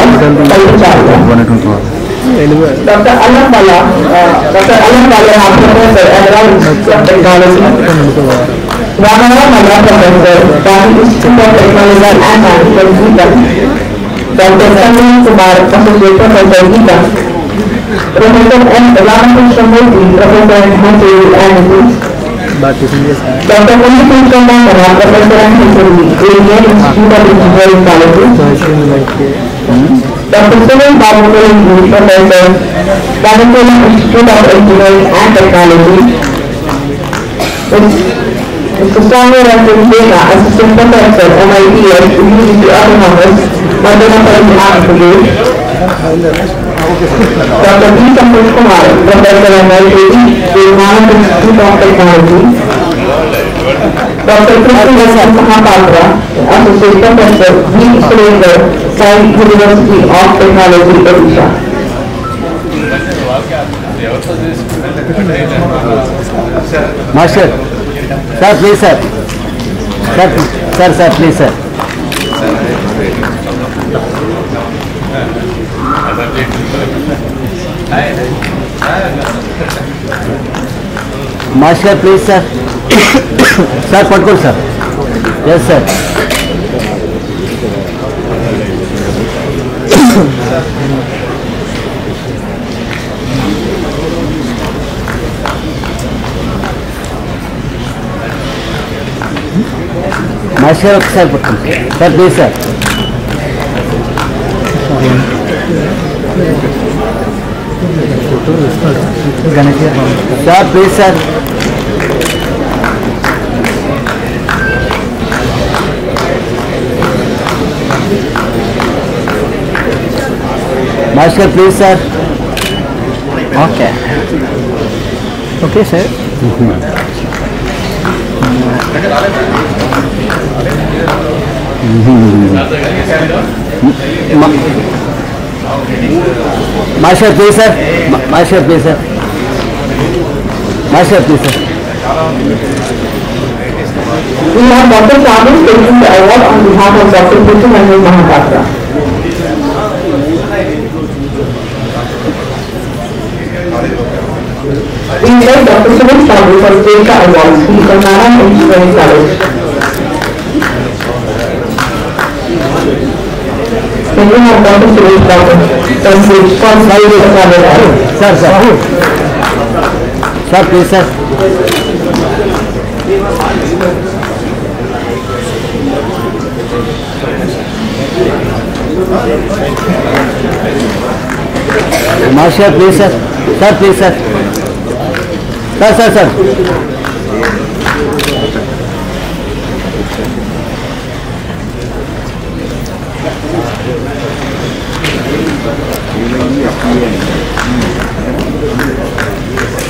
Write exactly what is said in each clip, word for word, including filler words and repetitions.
Doctor Alam Bala, uh, Doctor Alam Bala, Professor at Bharat Technology. Ramana Mala, Professor, Bharat Institute of Technology and Management, Beea. Doctor Sanjay Kumar, Associate Professor, Beea. Professor M. Ramakrishna Murthy, Professor in History and Ethics. Doctor Punit Kumar, Professor in History, Indian Institute of Engineering College. Doctor Sunil Babu, Professor, Bharat Institute of Engineering and Technology. Mister Swami Beea, Assistant Professor, M I T S, University Autonomous, Madhya Pradesh. Doctor B. Santosh Kumar, Professor M I T S, Bharat Institute of Technology. Doctor Krishna Mahapatra, Associate Professor, B. Sulander, Science University of Technology, Odisha. Master, sir, please, sir. Sir, sir, sir, please, sir. Master, please, sir. Sir, Patkul, sir. Yes, sir. Master, sir, Patkul. Sir, please, sir. Sir, please, sir. Master, please, sir. Okay. Okay, sir. Master, please, sir. Master, please, sir. Master, please, sir. We have Doctor Swami taking the award on behalf of Doctor Krishna Mahapatra. We invite Doctor Sunil Babu for Beea Awards. He is from Bharat Education College. Can we have Doctor Sunil Babu from stage for Bharat Education? Sir, sir. Sir, please, sir. Master, please, sir. Sir, please, sir. Sir, sir, sir.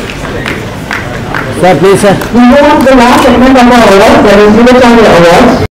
Sir, please, sir. We move on to the last segment of our awards, that is Awards.